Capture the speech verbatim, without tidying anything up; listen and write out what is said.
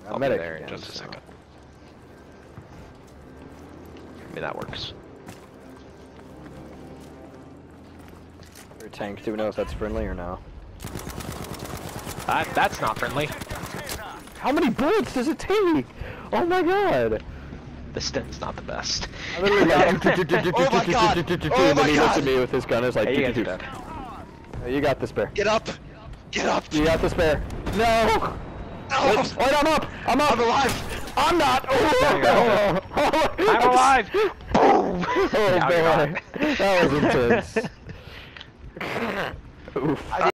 I'll be there in just a second. I mean, that works. Your tank, do we know if that's friendly or no? That, that's not friendly. How many bullets does it take? Oh my god! The stint's not the best. I literally got Oh my god! and Oh my then he looks at god! me with his gun. It's like, Hey, you guys are dead. you got this, bear. Get up! Get up! You got this, bear. No! No! Wait, wait, I'm up! I'm up! I'm alive! I'm not! There you go. I'm alive! Boom! Oh Now you're boy, that was intense. Oof.